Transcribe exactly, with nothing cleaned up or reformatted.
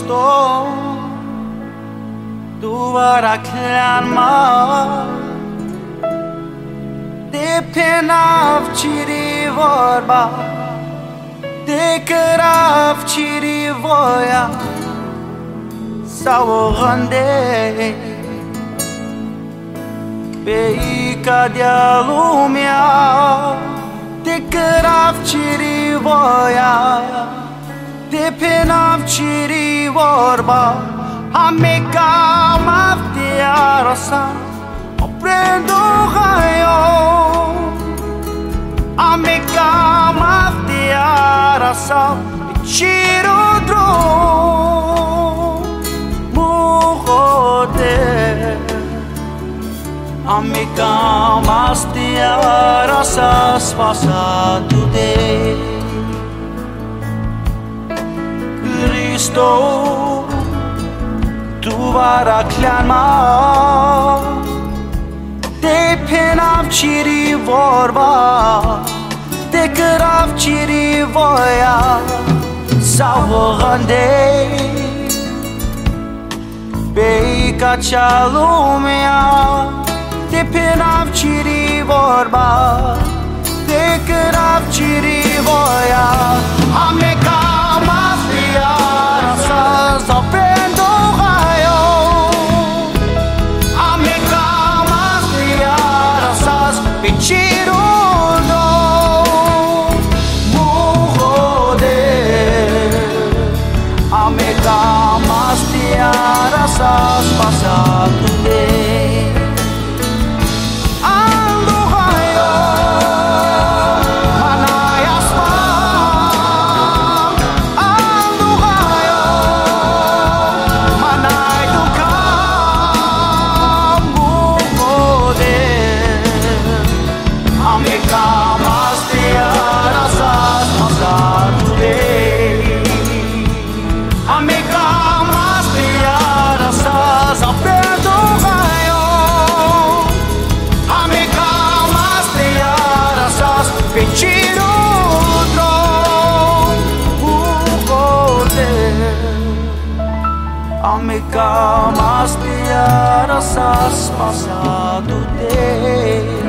Cristo, doar aclamă de pe navciri vorba, de cărafciri voia sau o rânde pe ica de-a lumea, de cărafciri voia, de pe navciri vorba, amica maftia rosa, o prendo hayo, amica maftia rosa, ciro dro, muhote, amica maftia rosa, spasa today. Cristo, tu vara clama de pe navciri vorba, de cărafciri voia sau o rânde pe ica cea lumea, de pe navciri vorba, de cărafciri voia, amica mafia rasa sau prendo hayo, amica mafia rasa pichiro no muhode, amica mafia rasa pasa today. Amica mas te harás pasado de